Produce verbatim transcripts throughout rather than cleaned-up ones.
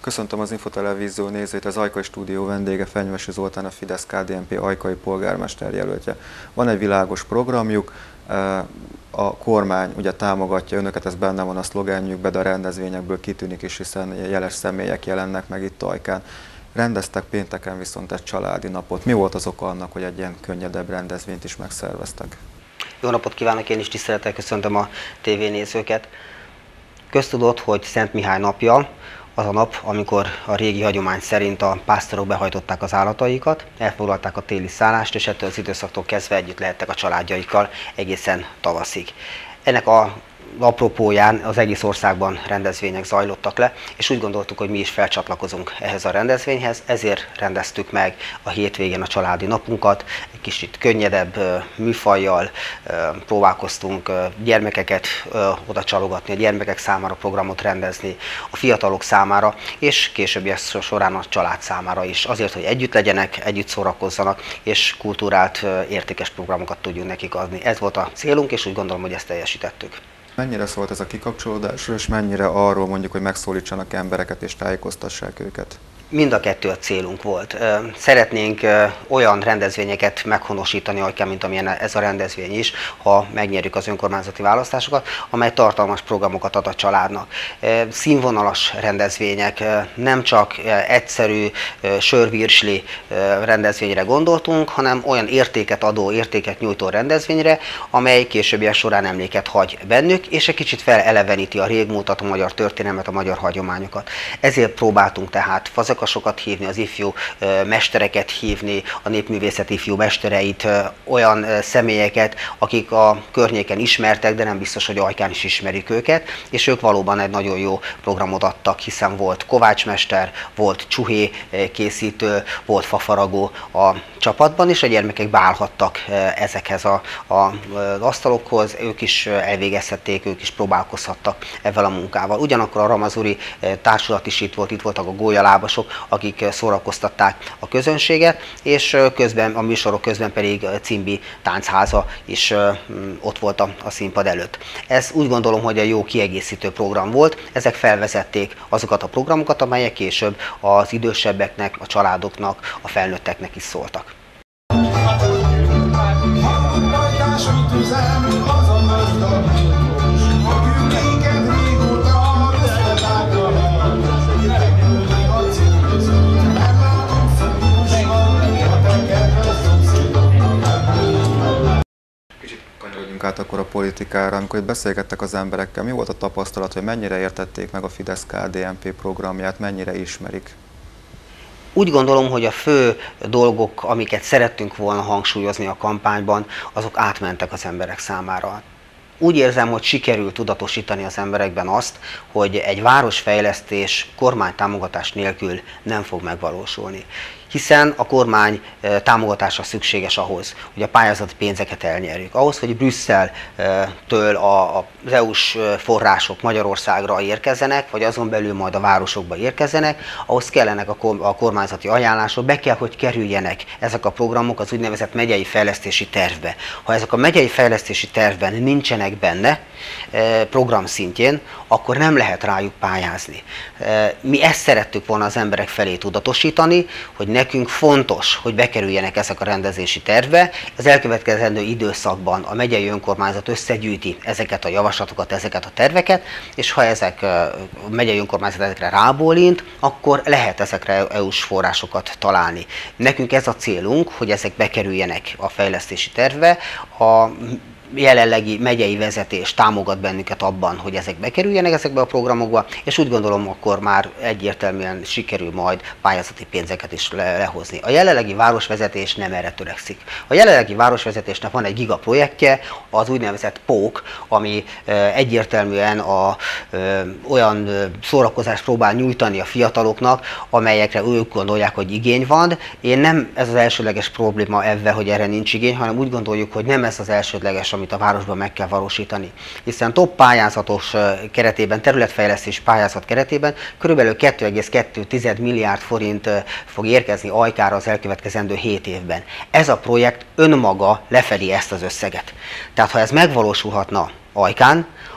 Köszöntöm az Infotelevízió nézőit, az Ajkai Stúdió vendége Fenyvesi Zoltán, a Fidesz K D N P ajkai polgármester jelöltje. Van egy világos programjuk, a kormány ugye támogatja önöket, ez benne van a szlogenjükben, de a rendezvényekből kitűnik is, hiszen jeles személyek jelennek meg itt Ajkán. Rendeztek pénteken viszont egy családi napot. Mi volt az oka annak, hogy egy ilyen könnyedebb rendezvényt is megszerveztek? Jó napot kívánok, én is tisztelettel köszöntöm a tévénézőket. Köztudott, hogy Szent Mihály napja az a nap, amikor a régi hagyomány szerint a pásztorok behajtották az állataikat, elfoglalták a téli szállást, és ettől az időszaktól kezdve együtt lehettek a családjaikkal egészen tavaszig. Ennek a apropóján az egész országban rendezvények zajlottak le, és úgy gondoltuk, hogy mi is felcsatlakozunk ehhez a rendezvényhez, ezért rendeztük meg a hétvégén a családi napunkat, egy kicsit könnyedebb műfajjal próbálkoztunk gyermekeket oda csalogatni, a gyermekek számára programot rendezni, a fiatalok számára, és későbbiek során a család számára is, azért, hogy együtt legyenek, együtt szórakozzanak, és kultúrált, értékes programokat tudjunk nekik adni. Ez volt a célunk, és úgy gondolom, hogy ezt teljesítettük. Mennyire szólt ez a kikapcsolódásról, és mennyire arról mondjuk, hogy megszólítsanak embereket és tájékoztassák őket? Mind a kettő a célunk volt. Szeretnénk olyan rendezvényeket meghonosítani, mint amilyen ez a rendezvény is, ha megnyerjük az önkormányzati választásokat, amely tartalmas programokat ad a családnak. Színvonalas rendezvények, nem csak egyszerű sörvirsli rendezvényre gondoltunk, hanem olyan értéket adó, értéket nyújtó rendezvényre, amely későbbiek során emléket hagy bennük, és egy kicsit feleleveníti a régmúltat, a magyar történelmet, a magyar hagyományokat. Ezért próbáltunk tehát fazekasokat hívni, az ifjú mestereket hívni, a népművészet ifjú mestereit, olyan személyeket, akik a környéken ismertek, de nem biztos, hogy Ajkán is ismerik őket, és ők valóban egy nagyon jó programot adtak, hiszen volt kovácsmester, volt csuhé készítő, volt fafaragó a csapatban, és a gyermekek beállhattak ezekhez a, a, az asztalokhoz, ők is elvégezhették, ők is próbálkozhattak ezzel a munkával. Ugyanakkor a Ramazuri társulat is itt volt, itt voltak a gólyalábasok, akik szórakoztatták a közönséget, és közben, a műsorok közben pedig Cimbi táncháza is ott volt a, a színpad előtt. Ez úgy gondolom, hogy egy jó kiegészítő program volt, ezek felvezették azokat a programokat, amelyek később az idősebbeknek, a családoknak, a felnőtteknek is szóltak. Át akkor a politikára, amikor itt beszélgettek az emberekkel, mi volt a tapasztalat, hogy mennyire értették meg a Fidesz K D N P programját, mennyire ismerik? Úgy gondolom, hogy a fő dolgok, amiket szerettünk volna hangsúlyozni a kampányban, azok átmentek az emberek számára. Úgy érzem, hogy sikerült tudatosítani az emberekben azt, hogy egy városfejlesztés kormánytámogatás nélkül nem fog megvalósulni. Hiszen a kormány támogatása szükséges ahhoz, hogy a pályázati pénzeket elnyerjük. Ahhoz, hogy Brüsszeltől az é u-s források Magyarországra érkezzenek, vagy azon belül majd a városokba érkezzenek, ahhoz kellenek a kormányzati ajánlások, be kell, hogy kerüljenek ezek a programok az úgynevezett megyei fejlesztési tervbe. Ha ezek a megyei fejlesztési tervben nincsenek benne program szintjén, akkor nem lehet rájuk pályázni. Mi ezt szerettük volna az emberek felé tudatosítani, hogy nekünk fontos, hogy bekerüljenek ezek a rendezési tervbe. Az elkövetkezendő időszakban a megyei önkormányzat összegyűjti ezeket a javaslatokat, ezeket a terveket, és ha ezek a megyei önkormányzat ezekre rábólint, akkor lehet ezekre é u-s forrásokat találni. Nekünk ez a célunk, hogy ezek bekerüljenek a fejlesztési tervbe. A jelenlegi megyei vezetés támogat bennünket abban, hogy ezek bekerüljenek ezekbe a programokba, és úgy gondolom, akkor már egyértelműen sikerül majd pályázati pénzeket is le lehozni. A jelenlegi városvezetés nem erre törekszik. A jelenlegi városvezetésnek van egy gigaprojektje, az úgynevezett pók, ami egyértelműen a, ö, olyan szórakozást próbál nyújtani a fiataloknak, amelyekre ők gondolják, hogy igény van. Én nem ez az elsődleges probléma ebben, hogy erre nincs igény, hanem úgy gondoljuk, hogy nem ez az elsődleges, amit a városban meg kell valósítani. Hiszen top pályázatos keretében, területfejlesztés pályázat keretében körülbelül kettő egész kettő milliárd forint fog érkezni Ajkára az elkövetkezendő hét évben. Ez a projekt önmaga lefedi ezt az összeget. Tehát ha ez megvalósulhatna Ajkán,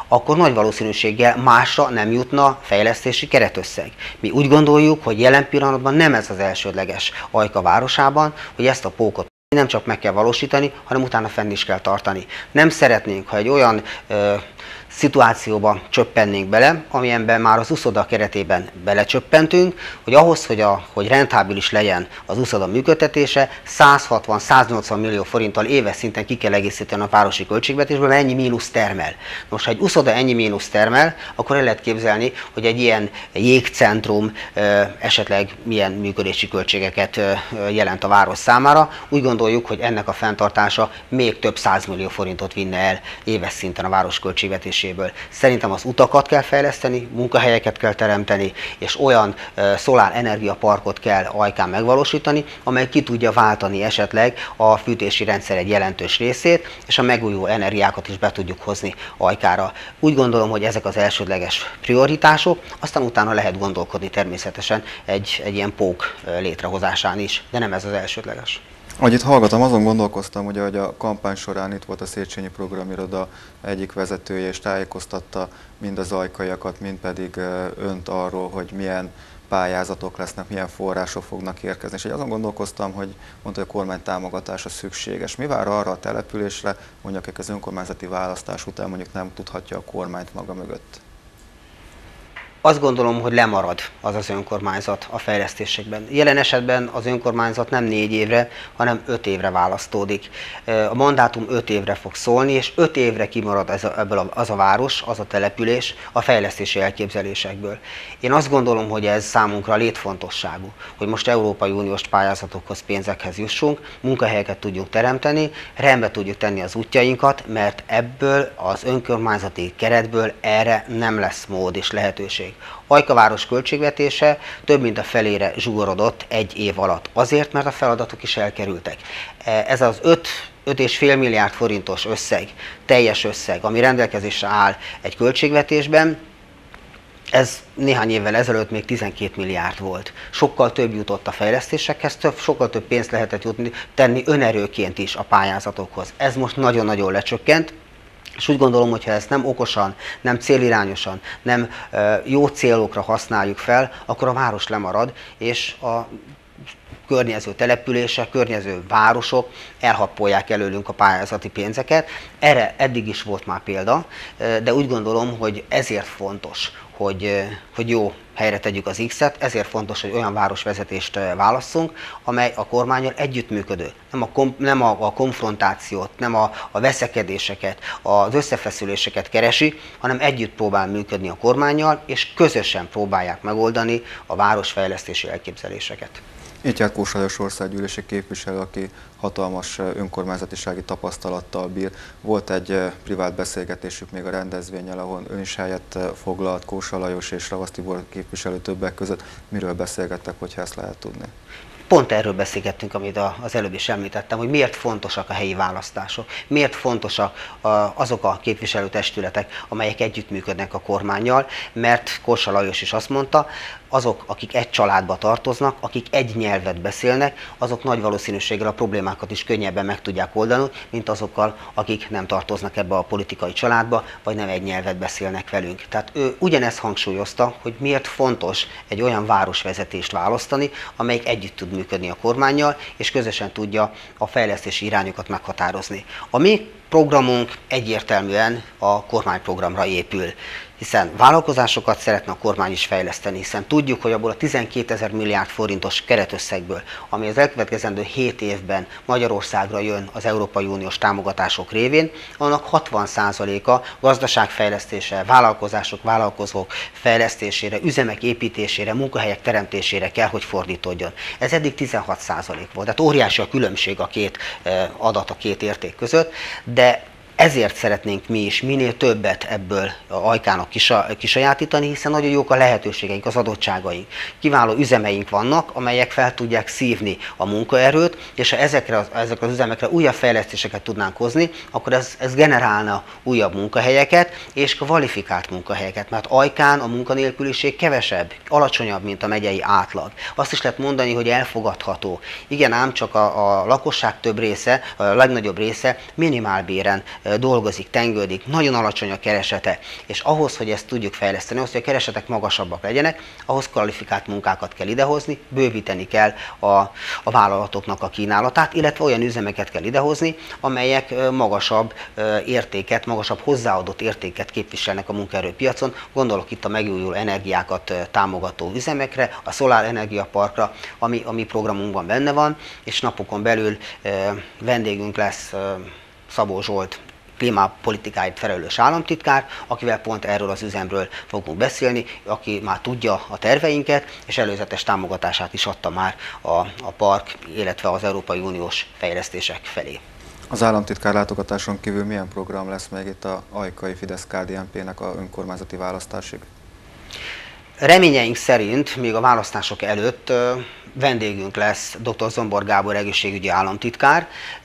akkor nagy valószínűséggel másra nem jutna fejlesztési keretösszeg. Mi úgy gondoljuk, hogy jelen pillanatban nem ez az elsődleges Ajka városában, hogy ezt a pókot nem csak meg kell valósítani, hanem utána fenn is kell tartani. Nem szeretnénk, ha egy olyan ö, szituációba csöppennénk bele, amilyenben már az uszoda keretében belecsöppentünk, hogy ahhoz, hogy, a, hogy rentábilis legyen az uszoda működtetése, száz hatvan száz nyolcvan millió forinttal éves szinten ki kell egészíteni a városi költségvetésből, mert ennyi mínusz termel. Most, ha egy uszoda ennyi mínusz termel, akkor el lehet képzelni, hogy egy ilyen jégcentrum esetleg milyen működési költségeket jelent a város számára. Úgy gondoljuk, hogy ennek a fenntartása még több százmillió forintot vinne el éves szinten a város költségvetéséből. Szerintem az utakat kell fejleszteni, munkahelyeket kell teremteni, és olyan uh, szolár energiaparkot kell Ajkán megvalósítani, amely ki tudja váltani esetleg a fűtési rendszer egy jelentős részét, és a megújuló energiákat is be tudjuk hozni Ajkára. Úgy gondolom, hogy ezek az elsődleges prioritások, aztán utána lehet gondolkodni természetesen egy, egy ilyen pók létrehozásán is, de nem ez az elsődleges. Ahogy itt hallgatom, azon gondolkoztam, hogy ahogy a kampány során itt volt a Széchenyi Programiroda egyik vezetője, és tájékoztatta mind az ajkaiakat, mind pedig önt arról, hogy milyen pályázatok lesznek, milyen források fognak érkezni. És azon gondolkoztam, hogy mondta, hogy a kormány támogatása szükséges. Mi vár arra a településre, mondjuk az önkormányzati választás után mondjuk nem tudhatja a kormányt maga mögött? Azt gondolom, hogy lemarad az az önkormányzat a fejlesztésekben. Jelen esetben az önkormányzat nem négy évre, hanem öt évre választódik. A mandátum öt évre fog szólni, és öt évre kimarad ez a, ebből az a város, az a település a fejlesztési elképzelésekből. Én azt gondolom, hogy ez számunkra létfontosságú, hogy most Európai Uniós pályázatokhoz, pénzekhez jussunk, munkahelyeket tudjunk teremteni, rendbe tudjuk tenni az útjainkat, mert ebből az önkormányzati keretből erre nem lesz mód és lehetőség. Ajka város költségvetése több mint a felére zsugorodott egy év alatt. Azért, mert a feladatok is elkerültek. Ez az öt egész öt milliárd forintos összeg, teljes összeg, ami rendelkezésre áll egy költségvetésben, ez néhány évvel ezelőtt még tizenkét milliárd volt. Sokkal több jutott a fejlesztésekhez, több, sokkal több pénzt lehetett jutni, tenni önerőként is a pályázatokhoz. Ez most nagyon-nagyon lecsökkent. És úgy gondolom, hogy ha ezt nem okosan, nem célirányosan, nem jó célokra használjuk fel, akkor a város lemarad, és a környező települések, környező városok elhappolják előlünk a pályázati pénzeket. Erre eddig is volt már példa, de úgy gondolom, hogy ezért fontos, hogy, hogy jó helyre tegyük az X-et, ezért fontos, hogy olyan városvezetést válasszunk, amely a kormánnyal együttműködő. Nem a, kom, nem a, a konfrontációt, nem a, a veszekedéseket, az összefeszüléseket keresi, hanem együtt próbál működni a kormánnyal, és közösen próbálják megoldani a városfejlesztési elképzeléseket. Itt járt Kós Lajos országgyűlési képviselő, aki hatalmas önkormányzatisági tapasztalattal bír. Volt egy privát beszélgetésük még a rendezvényel, ahol ön is helyet foglalt, Kós Lajos és Ravasz Tibor képviselő többek között. Miről beszélgettek, hogyha ezt lehet tudni? Pont erről beszélgettünk, amit az előbb is említettem, hogy miért fontosak a helyi választások, miért fontosak azok a képviselőtestületek, amelyek együttműködnek a kormánnyal, mert Kósa Lajos is azt mondta, azok, akik egy családba tartoznak, akik egy nyelvet beszélnek, azok nagy valószínűséggel a problémákat is könnyebben meg tudják oldani, mint azokkal, akik nem tartoznak ebbe a politikai családba, vagy nem egy nyelvet beszélnek velünk. Tehát ő ugyanezt hangsúlyozta, hogy miért fontos egy olyan városvezetést választani, amelyik együtt tud működni a kormánnyal, és közösen tudja a fejlesztési irányokat meghatározni. A mi programunk egyértelműen a kormányprogramra épül, hiszen vállalkozásokat szeretne a kormány is fejleszteni, hiszen tudjuk, hogy abból a tizenkétezer milliárd forintos keretösszegből, ami az elkövetkezendő hét évben Magyarországra jön az Európai Uniós támogatások révén, annak hatvan százaléka gazdaságfejlesztése, vállalkozások, vállalkozók fejlesztésére, üzemek építésére, munkahelyek teremtésére kell, hogy fordítódjon. Ez eddig tizenhat százalék volt, tehát óriási a különbség a két adat, a két érték között, de ezért szeretnénk mi is minél többet ebből Ajkának kisajátítani, hiszen nagyon jók a lehetőségeink, az adottságaink. Kiváló üzemeink vannak, amelyek fel tudják szívni a munkaerőt, és ha ezekre az, ezekre az üzemekre újabb fejlesztéseket tudnánk hozni, akkor ez, ez generálna újabb munkahelyeket, és kvalifikált munkahelyeket, mert Ajkán a munkanélküliség kevesebb, alacsonyabb, mint a megyei átlag. Azt is lehet mondani, hogy elfogadható. Igen, ám csak a, a lakosság több része, a legnagyobb része minimálbéren dolgozik, tengődik, nagyon alacsony a keresete, és ahhoz, hogy ezt tudjuk fejleszteni, ahhoz, hogy a keresetek magasabbak legyenek, ahhoz kvalifikált munkákat kell idehozni, bővíteni kell a, a vállalatoknak a kínálatát, illetve olyan üzemeket kell idehozni, amelyek magasabb értéket, magasabb hozzáadott értéket képviselnek a munkaerőpiacon. Gondolok itt a megújuló energiákat támogató üzemekre, a Solar Energia Parkra, ami a mi programunkban benne van, és napokon belül vendégünk lesz Szabó Zsolt, klímapolitikáért felelős államtitkár, akivel pont erről az üzemről fogunk beszélni, aki már tudja a terveinket, és előzetes támogatását is adta már a, a park, illetve az Európai Uniós fejlesztések felé. Az államtitkár látogatáson kívül milyen program lesz még itt a ajkai Fidesz-ká dé en pé-nek a önkormányzati választásig? Reményeink szerint még a választások előtt vendégünk lesz dr. Zombor Gábor egészségügyi államtitkár.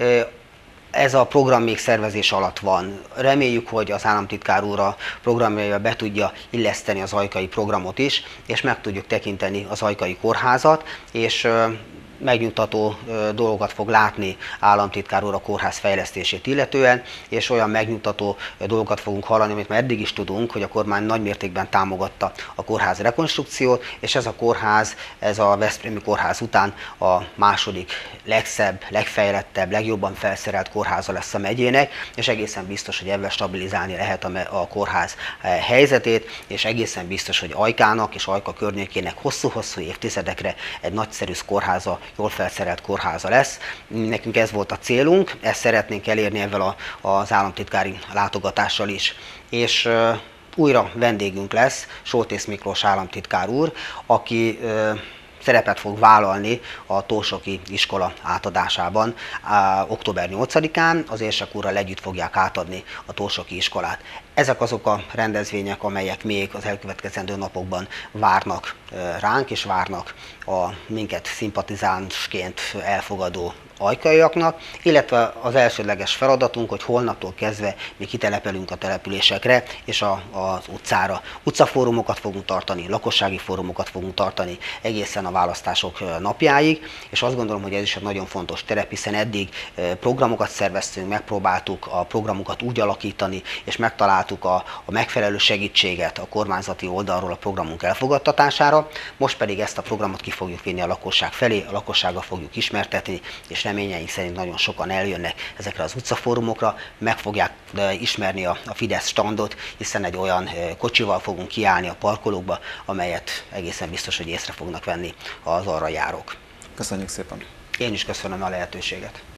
Ez a program még szervezés alatt van. Reméljük, hogy az államtitkár úr a programjaival be tudja illeszteni az ajkai programot is, és meg tudjuk tekinteni az ajkai kórházat, és megnyugtató dolgokat fog látni államtitkár úr a kórház fejlesztését illetően, és olyan megnyugtató dolgokat fogunk hallani, amit már eddig is tudunk, hogy a kormány nagymértékben támogatta a kórház rekonstrukciót, és ez a kórház, ez a veszprémi kórház után a második legszebb, legfejlettebb, legjobban felszerelt kórháza lesz a megyének, és egészen biztos, hogy ebben stabilizálni lehet a kórház helyzetét, és egészen biztos, hogy Ajkának és Ajka környékének hosszú-hosszú évtizedekre egy nagyszerű kórháza, jól felszerelt kórháza lesz. Nekünk ez volt a célunk, ezt szeretnénk elérni ezzel a, az államtitkári látogatással is. És uh, újra vendégünk lesz Soltész Miklós államtitkár úr, aki uh, szerepet fog vállalni a Tósoki iskola átadásában. Uh, október nyolcadikán az érsek úrral együtt fogják átadni a Tósoki iskolát. Ezek azok a rendezvények, amelyek még az elkövetkezendő napokban várnak uh, ránk, és várnak a minket szimpatizánsként elfogadó ajkaiaknak, illetve az elsődleges feladatunk, hogy holnaptól kezdve mi kitelepelünk a településekre és a, az utcára. Utcafórumokat fogunk tartani, lakossági fórumokat fogunk tartani egészen a választások napjáig, és azt gondolom, hogy ez is egy nagyon fontos terep, hiszen eddig programokat szerveztünk, megpróbáltuk a programokat úgy alakítani, és megtaláltuk a, a megfelelő segítséget a kormányzati oldalról a programunk elfogadtatására, most pedig ezt a programot ki fogjuk vinni a lakosság felé, a lakossággal fogjuk ismertetni, és reményeink szerint nagyon sokan eljönnek ezekre az utcafórumokra, meg fogják ismerni a, a Fidesz standot, hiszen egy olyan kocsival fogunk kiállni a parkolókba, amelyet egészen biztos, hogy észre fognak venni az arra járók. Köszönjük szépen! Én is köszönöm a lehetőséget!